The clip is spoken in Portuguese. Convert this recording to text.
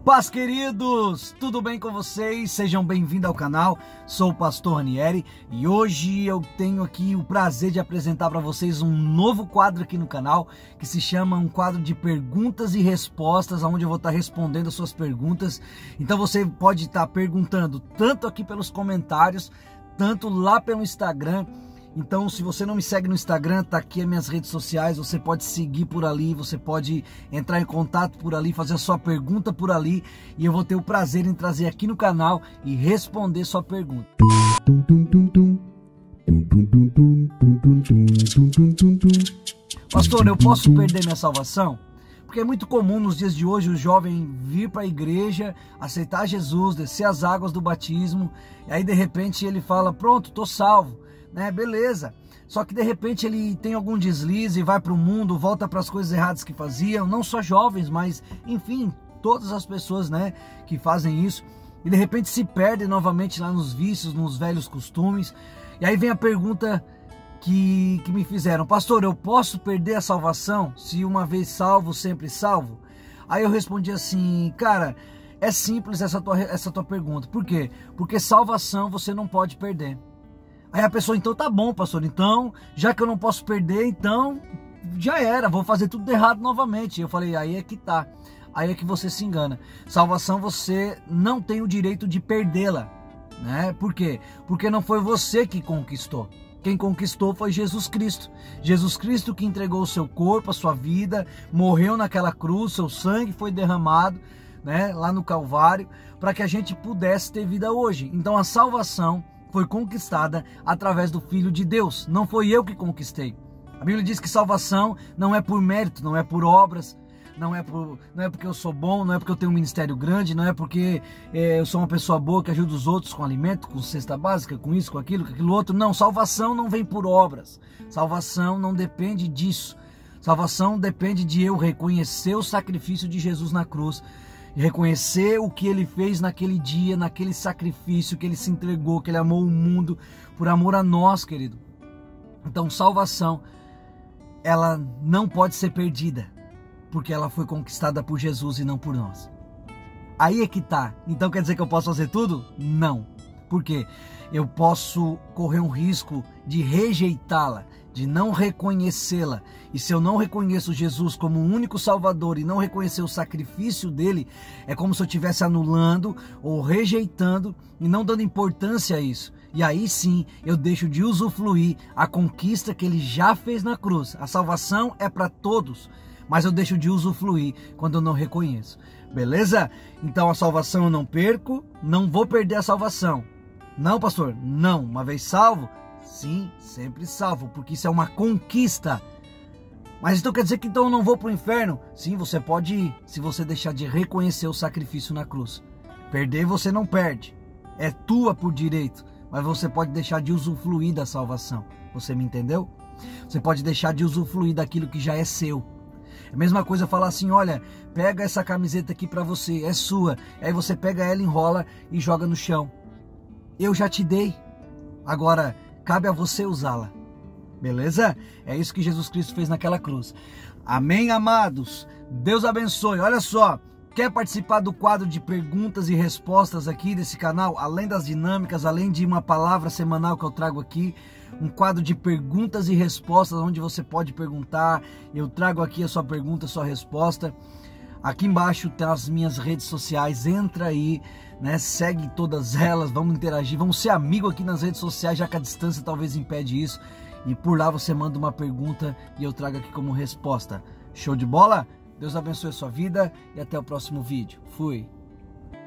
Paz, queridos! Tudo bem com vocês? Sejam bem-vindos ao canal. Sou o pastor Ranieri e hoje eu tenho aqui o prazer de apresentar para vocês um novo quadro aqui no canal que se chama um quadro de perguntas e respostas, onde eu vou estar respondendo as suas perguntas. Então você pode estar perguntando tanto aqui pelos comentários, tanto lá pelo Instagram. Então, se você não me segue no Instagram, tá aqui as minhas redes sociais, você pode seguir por ali, você pode entrar em contato por ali, fazer a sua pergunta por ali, e eu vou ter o prazer em trazer aqui no canal e responder sua pergunta. Pastor, eu posso perder minha salvação? Porque é muito comum nos dias de hoje o jovem vir para a igreja, aceitar Jesus, descer as águas do batismo, e aí de repente ele fala, pronto, tô salvo. Né, beleza, só que de repente ele tem algum deslize, vai para o mundo, volta para as coisas erradas que faziam, não só jovens, mas enfim, todas as pessoas, né, que fazem isso, e de repente se perde novamente lá nos vícios, nos velhos costumes. E aí vem a pergunta que me fizeram, pastor, eu posso perder a salvação se uma vez salvo, sempre salvo? Aí eu respondi assim, cara, é simples essa tua pergunta. Por quê? Porque salvação você não pode perder. Aí a pessoa, então tá bom, pastor, então, já que eu não posso perder, então já era, vou fazer tudo errado novamente. Eu falei, aí é que tá, aí é que você se engana. Salvação você não tem o direito de perdê-la, né? Por quê? Porque não foi você que conquistou. Quem conquistou foi Jesus Cristo. Jesus Cristo que entregou o seu corpo, a sua vida, morreu naquela cruz, seu sangue foi derramado, né, lá no Calvário, para que a gente pudesse ter vida hoje. Então a salvação foi conquistada através do Filho de Deus. Não foi eu que conquistei. A Bíblia diz que salvação não é por mérito, não é por obras, não é porque eu sou bom, não é porque eu tenho um ministério grande, não é porque eu sou uma pessoa boa que ajuda os outros com alimento, com cesta básica, com isso, com aquilo outro. Não, salvação não vem por obras. Salvação não depende disso. Salvação depende de eu reconhecer o sacrifício de Jesus na cruz, reconhecer o que ele fez naquele dia, naquele sacrifício que ele se entregou, que ele amou o mundo por amor a nós, querido. Então salvação, ela não pode ser perdida, porque ela foi conquistada por Jesus e não por nós. Aí é que tá. Então quer dizer que eu posso fazer tudo? Não. Por quê? Eu posso correr um risco de rejeitá-la, de não reconhecê-la. E se eu não reconheço Jesus como o único Salvador e não reconhecer o sacrifício dele, é como se eu estivesse anulando ou rejeitando e não dando importância a isso. E aí sim eu deixo de usufruir a conquista que ele já fez na cruz. A salvação é para todos, mas eu deixo de usufruir quando eu não reconheço. Beleza? Então a salvação eu não perco, não vou perder a salvação. Não, pastor, não. Uma vez salvo, sim, sempre salvo, porque isso é uma conquista. Mas então quer dizer que então eu não vou para o inferno? Sim, você pode ir, se você deixar de reconhecer o sacrifício na cruz. Perder você não perde, é tua por direito, mas você pode deixar de usufruir da salvação. Você me entendeu? Você pode deixar de usufruir daquilo que já é seu. É a mesma coisa falar assim, olha, pega essa camiseta aqui para você, é sua. Aí você pega ela, enrola e joga no chão. Eu já te dei, agora cabe a você usá-la, beleza? É isso que Jesus Cristo fez naquela cruz. Amém, amados? Deus abençoe. Olha só, quer participar do quadro de perguntas e respostas aqui desse canal? Além das dinâmicas, além de uma palavra semanal que eu trago aqui, um quadro de perguntas e respostas, onde você pode perguntar, eu trago aqui a sua pergunta, a sua resposta. Aqui embaixo tem as minhas redes sociais, entra aí, né? Segue todas elas, vamos interagir, vamos ser amigos aqui nas redes sociais, já que a distância talvez impede isso. E por lá você manda uma pergunta e eu trago aqui como resposta. Show de bola? Deus abençoe a sua vida e até o próximo vídeo. Fui!